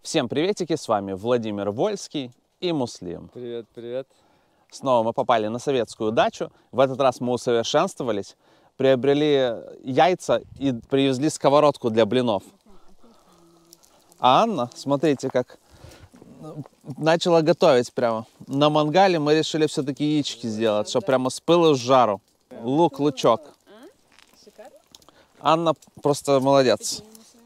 Всем приветики, с вами Владимир Вольский и Муслим. Привет, привет. Снова мы попали на советскую дачу. В этот раз мы усовершенствовались, приобрели яйца и привезли сковородку для блинов. А Анна, смотрите, как начала готовить прямо. На мангале мы решили все-таки яички сделать, чтобы прямо с пылу с жару. Лук, лучок. Анна просто молодец.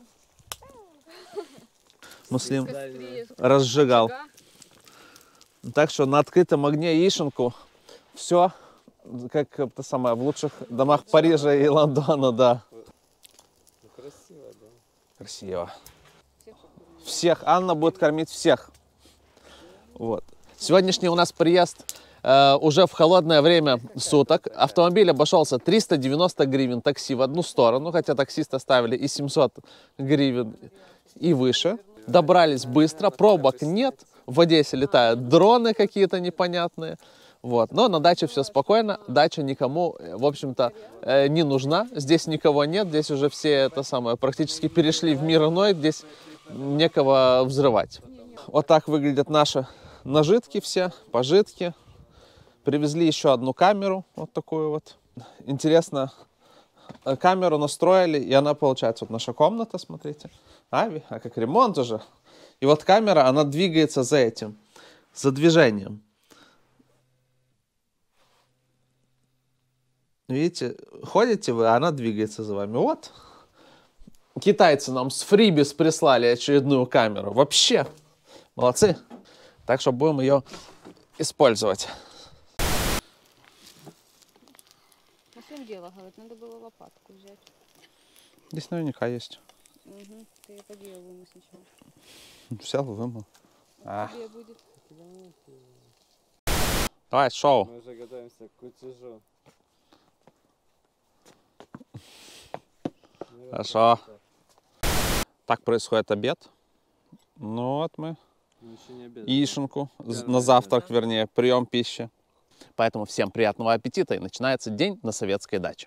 Муслим разжигал. Так что на открытом огне яишенку все как это самое, в лучших домах Парижа и Лондона, да. Красиво, да? Красиво. Всех. Анна будет кормить всех. Вот. Сегодняшний у нас приезд уже в холодное время суток. Автомобиль обошелся 390 гривен такси в одну сторону, хотя таксиста ставили и 700 гривен и выше. Добрались быстро, пробок нет. В Одессе летают дроны какие-то непонятные. Вот. Но на даче все спокойно. Дача никому, в общем-то, не нужна. Здесь никого нет. Здесь уже все это самое практически перешли в мир иной. Здесь некого взрывать. Вот так выглядят наши нажитки все, пожитки. Привезли еще одну камеру. Вот такую вот. Интересно, камеру настроили, и она получается. Вот наша комната, смотрите. А как ремонт уже. И вот камера, она двигается за этим, за движением. Видите, ходите вы, а она двигается за вами. Вот. Китайцы нам с фрибис прислали очередную камеру. Вообще, молодцы. Так что будем ее использовать. А в чем дело, говорит, надо было лопатку взять. Здесь наверняка есть. Угу. Ты поди ее вымой сначала. Взял, вымыл. Тебе будет. Давай, шоу. Мы уже готовимся к кутежу. Хорошо. Так происходит обед. Ну вот мы Еще не обед. яишенку на завтрак, вернее, прием пищи. Поэтому всем приятного аппетита, и начинается день на советской даче.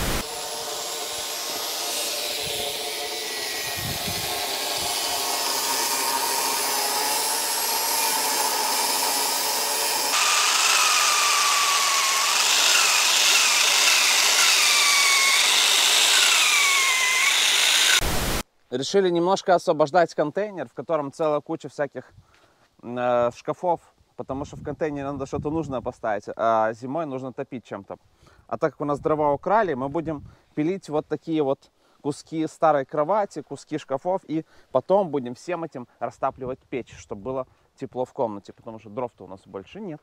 Решили немножко освобождать контейнер, в котором целая куча всяких шкафов, потому что в контейнере надо что-то нужное поставить, а зимой нужно топить чем-то. А так как у нас дрова украли, мы будем пилить вот такие вот куски старой кровати, куски шкафов, и потом будем всем этим растапливать печь, чтобы было тепло в комнате, потому что дров-то у нас больше нет.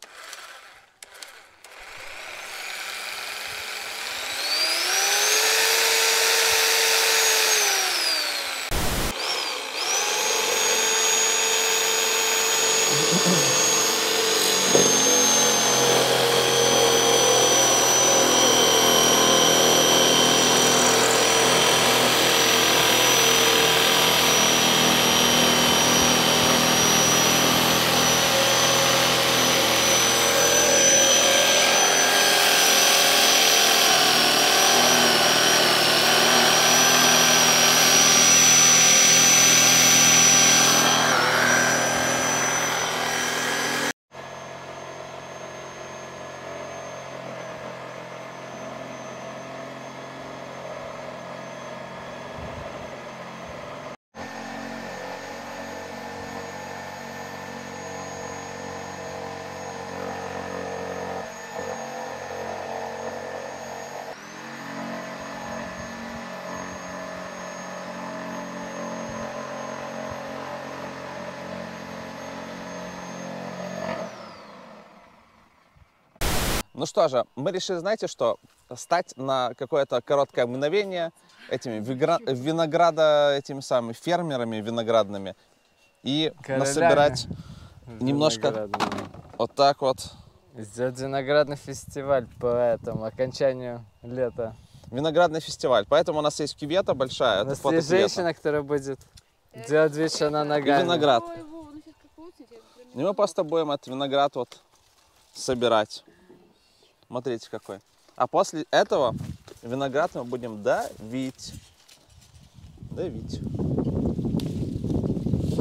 Ну что же, мы решили, знаете что, стать на какое-то короткое мгновение этими этими самыми фермерами виноградными и насобирать немножко вот так вот. Сделать виноградный фестиваль по этому окончанию лета. Виноградный фестиваль, поэтому у нас есть кювета большая. У Это нас фото есть женщина, которая будет делать вид, что она и ногами. виноград. И мы просто будем этот виноград вот собирать. Смотрите какой. А после этого виноград мы будем давить. Давить.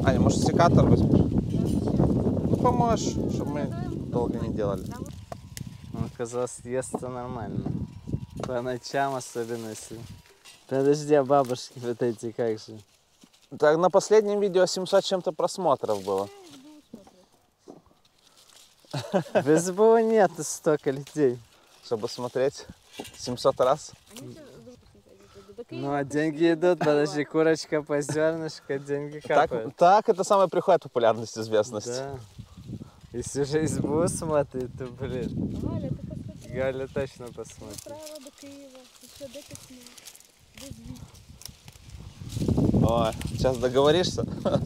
Аня, может, секатор возьмешь? Ну, поможешь, чтобы мы долго не делали. Он казалось, естся нормально. По ночам особенно, если... Подожди, а бабушки вот эти как же? Так, на последнем видео 700 чем-то просмотров было. В СБУ нет столько людей. Чтобы смотреть 700 раз. Ну а деньги идут, подожди, курочка по зернышку, деньги капают. Так это самая приходит популярность, известность. Да. Если уже СБУ смотрит, то, блин, Галя, ти посмотри. Галя точно посмотрит. Направо до Києва. Ти що, де письмо? Де звідси? Ой, сейчас договоришься.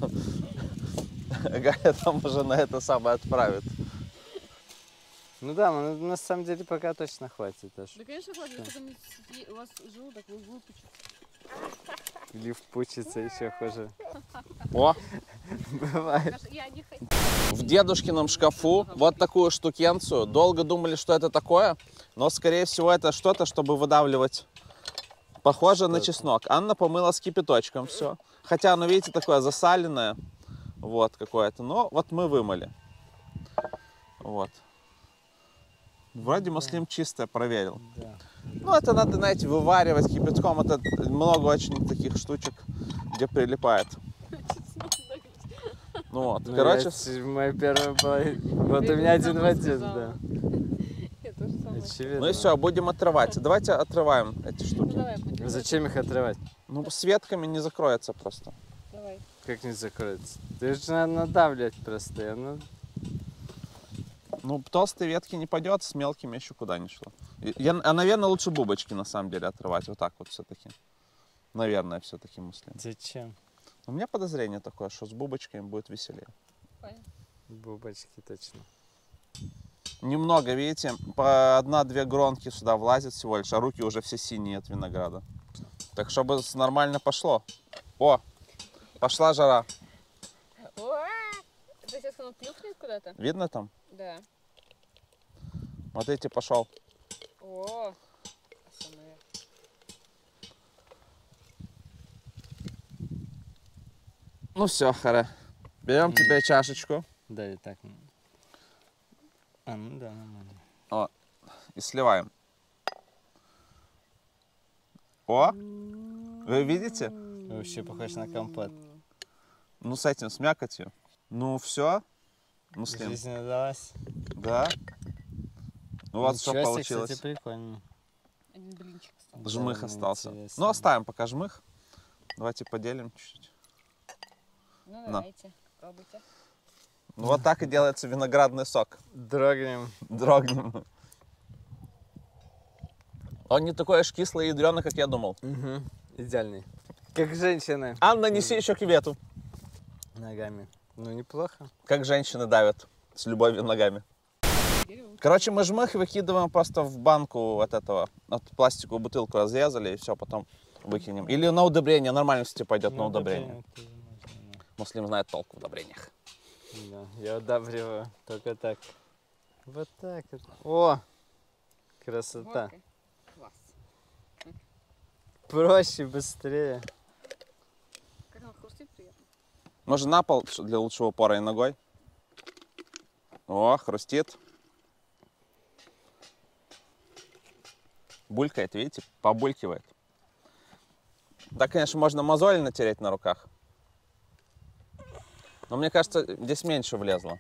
Галя там уже на это самое отправит. Ну да, ну, на самом деле пока точно хватит аж. Да, конечно, хватит. Только у вас желудок выпучит. Или впучится еще хуже. О, Бывает. Я не хочу. в дедушкином шкафу вот такую штукенцию. Долго думали, что это такое, но скорее всего это что-то, чтобы выдавливать. Похоже на чеснок. Анна помыла с кипяточком все. Хотя оно, видите, такое засаленное. Вот какое-то. Но вот мы вымыли. Вот. Вроде Муслим чистое проверил. Да. Ну, это надо, знаете, вываривать кипятком. Это много очень таких штучек, где прилипает. Ну вот, Ну, короче, моя первая была... Вот у меня один в один, да. Я тоже самое. Очевидно. ну и все, будем отрывать. Давайте отрываем эти Ну, штуки. давай, будем. Зачем их отрывать? Ну, с ветками не закроется просто. Давай. Как не закроется? Ты же надо надавливать просто. И оно... Ну, толстые ветки не пойдет, с мелкими еще куда ни шло. Наверное, лучше бубочки на самом деле отрывать. Вот так вот все-таки. Наверное, все-таки Муслим. Зачем? У меня подозрение такое, что с бубочками будет веселее. Понятно. Бубочки точно. Немного, видите, по 1-2 гронки сюда влазит всего лишь, а руки уже все синие от винограда. Так, чтобы нормально пошло. О, пошла жара. Уа! Это сейчас оно плюхнет куда-то? Видно там? Да. Вот эти пошел. О! АСМР. Ну все, Харе. Берем тебе чашечку Да, и так. А, ну да, нормально. и сливаем. О, вы видите? Вообще похож на компот. Ну, с этим, с мякотью. Ну, все. Муслим. Жизнь удалась. Да. Ну, вот что Ничего себе, получилось. кстати, прикольно. Один блинчик остался. Жмых Да, остался. интересно. Ну, оставим пока жмых. Давайте поделим чуть-чуть. Ну, На. давайте, пробуйте. Ну, вот так и делается виноградный сок. Дрогнем. Дрогнем. Он не такой аж кислый и ядреный, как я думал. Угу. Идеальный. Как женщины. Анна, неси еще кювету. Ногами. Ну, неплохо. Как женщины давят с любовью ногами. Короче, мы жмых выкидываем просто в банку вот этого, вот пластиковую бутылку разрезали и все, потом выкинем. Или на удобрение, нормально, кстати, пойдет на удобрение. тоже можно, Муслим знает толк в удобрениях. да. Да, я удобриваю только так. Вот так вот. О! Красота. Водкой. Класс. Проще, быстрее. Как оно хрустит приятно. Может, на пол для лучшего упора и ногой? О, хрустит. Булькает, видите? Побулькивает. Да, конечно, можно мозоль натереть на руках. Но мне кажется, здесь меньше влезло.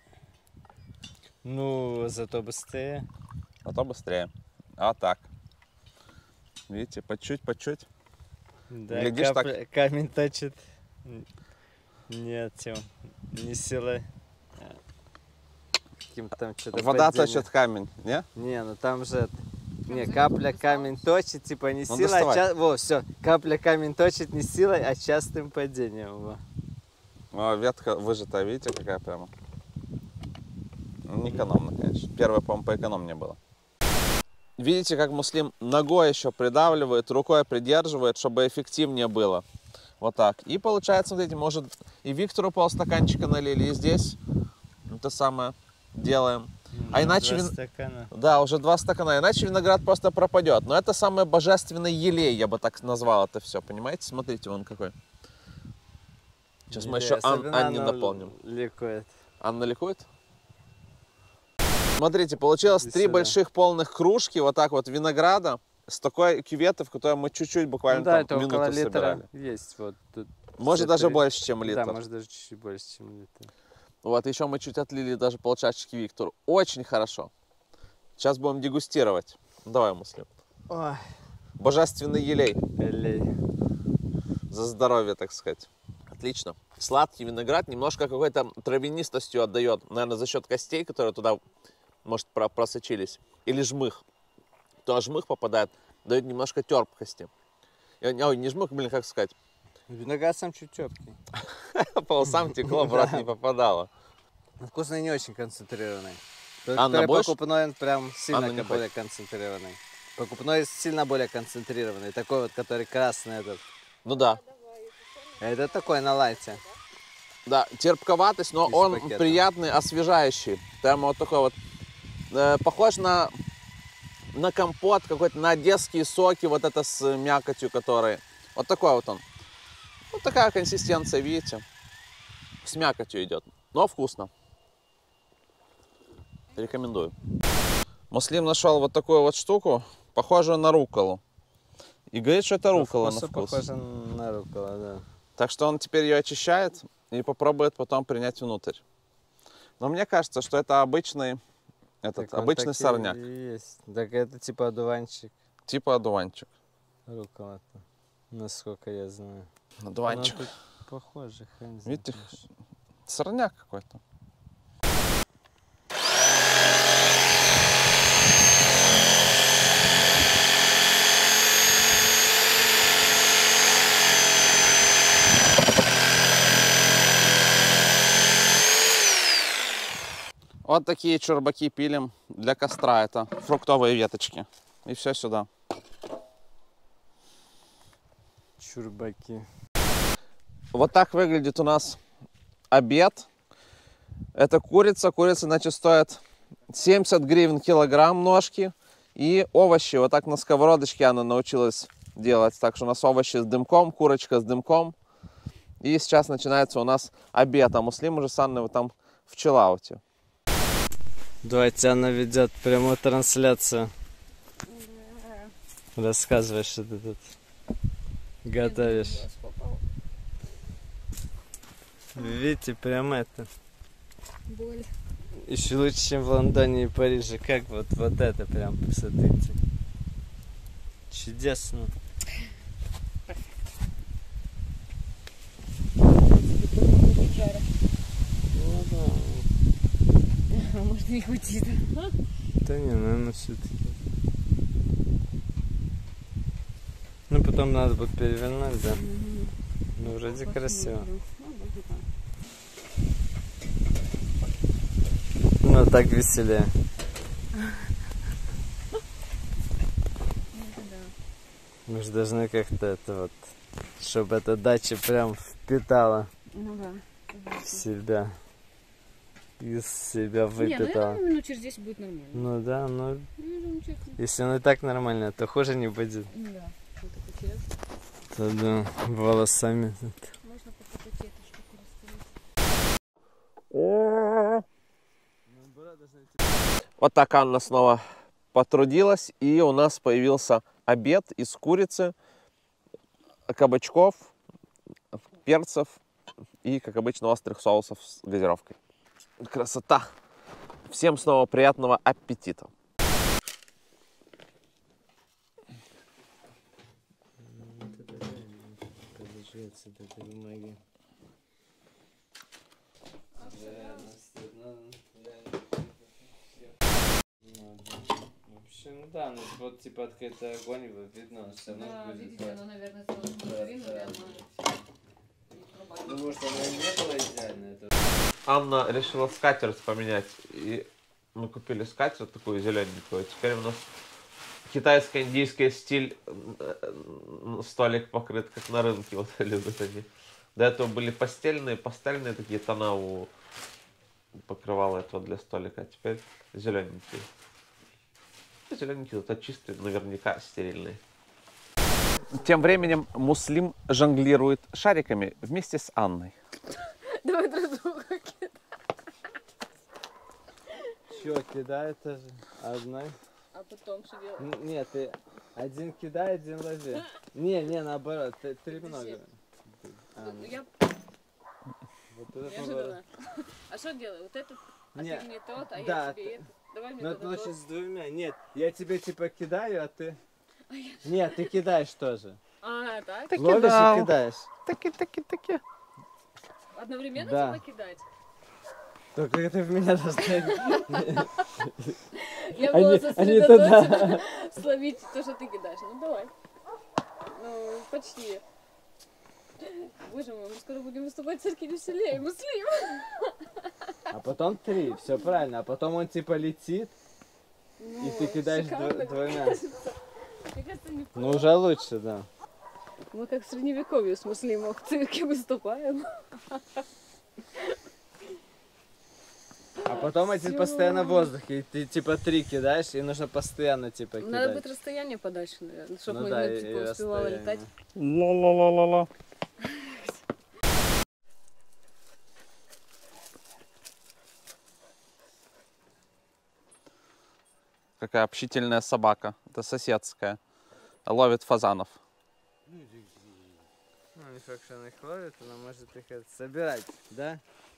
Ну, зато быстрее. Зато быстрее. А так. Видите, по чуть-чуть. Да, Глядишь, так- камень точит. Нет, не силой. Каким-то там что-то Вода точит камень, не? Не, ну там же... Не, капля камень точит, типа не Ну, силой, доставай. Во, все. Капля камень точит не силой, а частым падением. Во. О, ветка выжатая, видите, какая прямо. Не экономно, конечно. Первое, по-моему, поэкономнее было. Видите, как Муслим ногой еще придавливает, рукой придерживает, чтобы эффективнее было. Вот так. И получается, смотрите, может и Виктору полстаканчика налили, и здесь это самое делаем. А иначе... 2 стакана. Да, уже 2 стакана, иначе виноград просто пропадет. Но это самый божественный елей, я бы так назвал это все, понимаете? Смотрите, вон какой. Сейчас мы еще Анне дополним. Ликует. Анна ликует? Смотрите, получилось 3 больших полных кружки, вот так вот, винограда, с такой кюветы, в которой мы чуть-чуть буквально Да, там это около минуту литра собирали. есть. Вот тут Может даже больше, чем литр. Да, может даже чуть-чуть больше, чем литр. Вот, еще мы чуть отлили даже полчашечки Виктору. Очень хорошо. Сейчас будем дегустировать. Давай, Муслим. Ой, Божественный елей. елей. За здоровье, так сказать. Отлично. Сладкий виноград немножко какой-то травянистостью отдает. Наверное, за счет костей, которые туда, может, просочились. Или жмых. То жмых попадает, дает немножко терпкости. Ой, не жмых, блин, как сказать. Виноград сам чуть терпкий. По усам текло, в рот не попадало. Вкусный не очень концентрированный. Анна, будешь? Покупной он прям сильно Анна, не более концентрированный. Покупной сильно более концентрированный. Такой вот, который красный этот. Ну да. Это такой на лайте. Да, терпковатость, но Из он пакета. приятный, освежающий. Прямо вот такой вот. Похож на компот какой-то, на одесские соки, вот это с мякотью, который. Вот такой вот он. Вот такая консистенция, видите? С мякотью идет, но вкусно. Рекомендую. Муслим нашел вот такую вот штуку, похожую на рукколу. И говорит, что это руккола на вкус. Похоже на руккола, да. Так что он теперь ее очищает и попробует потом принять внутрь. Но мне кажется, что это обычный, обычный сорняк. Есть. Так это типа одуванчик. Типа одуванчик. Руккола-то, насколько я знаю. Одуванчик. Оно тут похоже, хрен знает. Видите, сорняк какой-то. Вот такие чурбаки пилим для костра. Это фруктовые веточки. И все сюда. Чурбаки. Вот так выглядит у нас обед. Это курица. Курица, значит, стоит 70 гривен килограмм ножки. И овощи. Вот так на сковородочке она научилась делать. Так что у нас овощи с дымком, курочка с дымком. И сейчас начинается у нас обед. А Муслим уже с Анной вот там в чиллауте. Давайте она ведет прямую трансляцию. Рассказывай, что ты тут готовишь. Видите, прям это. Боль. Еще лучше, чем в Лондоне и Париже. Как вот это прям, посмотрите. Чудесно. Ну да. А может не хватит. Да не, наверное, все-таки. Ну, потом надо будет перевернуть, да? Ну, вроде красиво. Ну, так веселее. Мы же должны как-то это вот, чтобы эта дача прям впитала Ну да. в себя. Из себя Не, ну я выпитала. думаю, минут через 10 будет нормально. Ну да, ну Ну, я думаю, честно. если оно и так нормально, то хуже не будет. Ну да. Вот такой черед. То да, волосами. Можно попытать эту штуку расстелить. Вот так Анна снова потрудилась, и у нас появился обед из курицы, кабачков, перцев и, как обычно, острых соусов с газировкой. Красота! Всем снова приятного аппетита! Ну да, ну вот типа открытый огонь, видно, все равно Да, будет. видите, оно, наверное, стало шкурину, Ну может оно и не было идеально, это... Анна решила скатерть поменять, и мы купили скатерть такую зелененькую. Теперь у нас китайско-индийский стиль, столик покрыт, как на рынке, вот любят они. До этого были пастельные такие тона у покрывала этого для столика, а теперь зелененькие. Зелененькие, зато чистые, наверняка стерильные. Тем временем Муслим жонглирует шариками вместе с Анной. Давай друг друга кидай. Чё, кидай тоже? Одной? А потом что делать? Нет, ты один кидай, один лови. Не, наоборот, три много. Ну, я Вот это поворот. неожиданно. А что делаю? Вот этот, а Не, ты мне тот, а да, я тебе этот. Давай мне Ну, тогда лучше тот. с двумя. Нет, я тебе типа кидаю, а ты... Нет, ты кидаешь тоже. А, так? Ты Ловишь кидал. и кидаешь. Таки. Одновременно Да. типа кидать? Только ты в меня должна... Я Они- была они туда. сосредоточена словить то, что ты кидаешь. Ну давай. Ну, почти. Боже мой, мы скоро будем выступать в церкви веселее, Муслим. А потом три, все правильно. А потом он типа летит, Ну, и ты кидаешь шикарно, двумя. мне кажется, неплохо. Ну уже лучше, да. Мы как в средневековье с Муслимом в цирке выступаем. А потом один Всё. постоянно в воздухе. И ты типа три кидаешь, и нужно постоянно типа кидать. Надо будет расстояние подальше, наверное, чтобы Ну мы да, ну, и типа, успевала расстояние. летать. Ла-ла-ла-ла-ла. Какая общительная собака. Это соседская. Ловит фазанов. Ну, не факт, что он их ловит, но может их собирать, да?